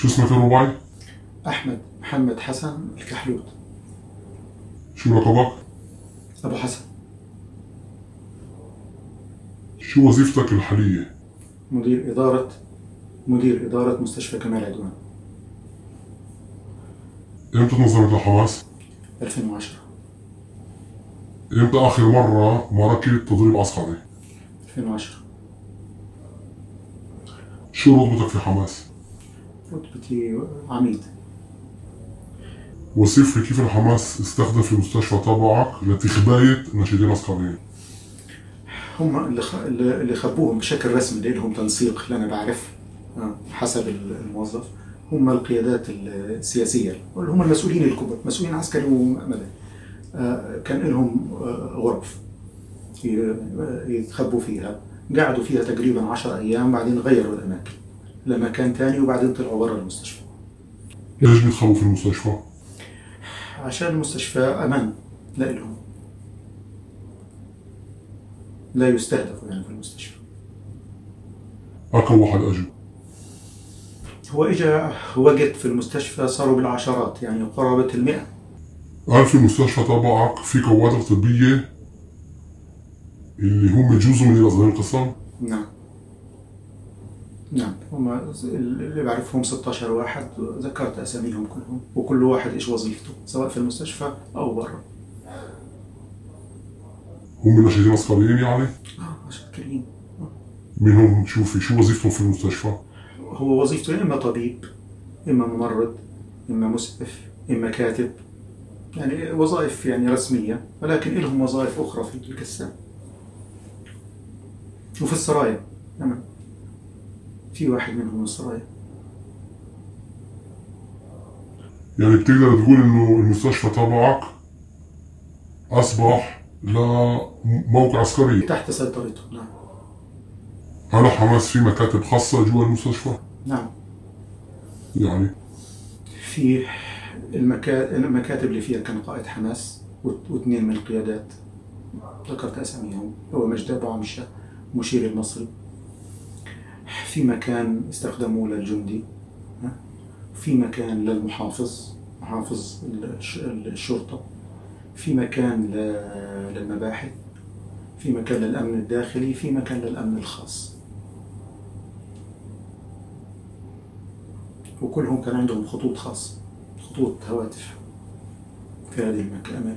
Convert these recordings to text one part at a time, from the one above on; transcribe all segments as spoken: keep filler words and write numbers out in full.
شو اسمك الرباعي؟ أحمد محمد حسن الكحلوت. شو لقبك؟ أبو حسن. شو وظيفتك الحالية؟ مدير إدارة مدير إدارة مستشفى كمال عدوان. امتى تنظمت لحماس؟ ألفين وعشرة. امتى آخر مرة ماركت تدريب عسكري؟ ألفين وعشرة. شو رتبتك في حماس؟ رتبتي عميد. وصف لي كيف الحماس استخدم في المستشفى تبعك لتخباية ناشدين عسكريين. هم اللي خ... اللي خبوهم بشكل رسمي، لهم تنسيق اللي أنا بعرف حسب الموظف، هم القيادات السياسية واللي هم المسؤولين الكبار، مسؤولين عسكري ومدني. كان لهم غرف يتخبوا فيها، قعدوا فيها تقريبا عشر أيام، بعدين غيروا الأماكن لمكان تاني وبعدين طلعوا برا المستشفى. ليش بيتخبوا في المستشفى؟ عشان المستشفى أمان لإلهم، لا يستهدفوا يعني في المستشفى. أكم واحد أجوا؟ هو إجا وقت في المستشفى صاروا بالعشرات، يعني قرابة المئة. قال في المستشفى تبعك في كوادر طبية اللي هم جزء من الأصغر القسم؟ نعم نعم، هم اللي بعرفهم ستة عشر واحد، ذكرت أساميهم كلهم وكل واحد إيش وظيفته سواء في المستشفى أو برا. هم ناشدين عسكريين يعني؟ آه عسكريين. منهم شوفي شو وظيفتهم في المستشفى؟ هو وظيفته إما طبيب، إما ممرض، إما مسعف، إما كاتب، يعني وظائف يعني رسمية، ولكن لهم وظائف أخرى في القسام وفي السرايا. نعم في واحد منهم من السرايا. يعني بتقدر تقول إنه المستشفى تبعك أصبح لموقع عسكري تحت سيطرته. نعم. هل حماس في مكاتب خاصة جوا المستشفى؟ نعم. يعني في المكا... المكاتب اللي فيها كان قائد حماس واثنين من القيادات ذكرت أساميهم، هو مجد أبو عمشة مشير المصري. في مكان استخدموه للجندي، في مكان للمحافظ محافظ الشرطة، في مكان للمباحث، في مكان للأمن الداخلي، في مكان للأمن الخاص، وكلهم كان عندهم خطوط خاصة، خطوط هواتف في هذه الأماكن.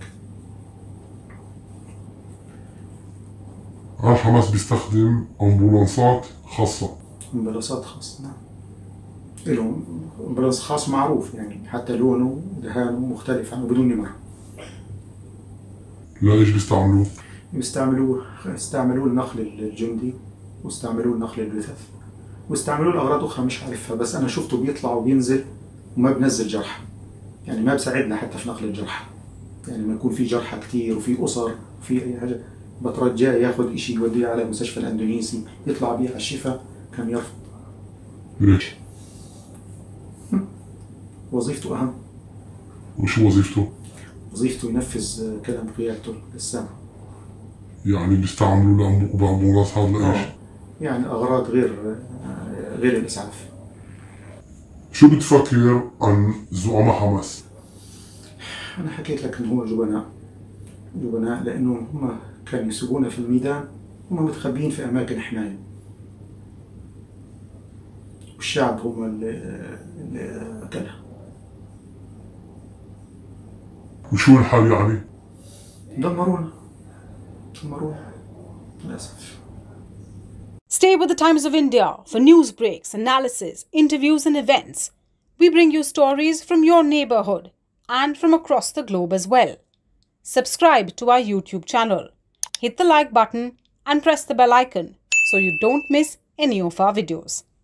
هل حماس بيستخدم أمبولانسات خاصة؟ أمبولانسات خاصة، نعم. لهم أمبولانس خاص معروف، يعني حتى لونه ودهانه مختلف عنه بدون نمر. لا إيش بيستعملوه؟ بيستعملوه استعملوه لنقل الجندي، واستعملوه لنقل الجثث، واستعملوه لأغراض أخرى مش عارفها، بس أنا شفته بيطلع وبينزل وما بنزل جرحى، يعني ما بساعدنا حتى في نقل الجرحى. يعني لما يكون في جرحى كتير وفي أسر وفي أي حاجة بترجاه ياخذ إشي يوديه على مستشفى الأندونيسي يطلع بيه على الشفاء، كان يرفض. ليش؟ وظيفته أهم. وشو وظيفته؟ وظيفته ينفذ كلام قيادته السامة. يعني بيستعملوا بأمبولانس هذا لإيش؟ يعني أغراض غير غير الإسعاف. شو بتفكر عن زعماء حماس؟ أنا حكيت لك إنه هو جبناء جبناء لأنه هم كانوا يسوقونا في الميدان، هم متخبيين في أماكن حماية، والشعب هم اللي, اللي أكلها. وشو الحال يعني؟ دمرونا دمرونا للأسف. Stay with the Times of India for news breaks, analysis, interviews and events. We bring you stories from your neighborhood and from across the globe as well. Subscribe to our YouTube channel. Hit the like button and press the bell icon so you don't miss any of our videos.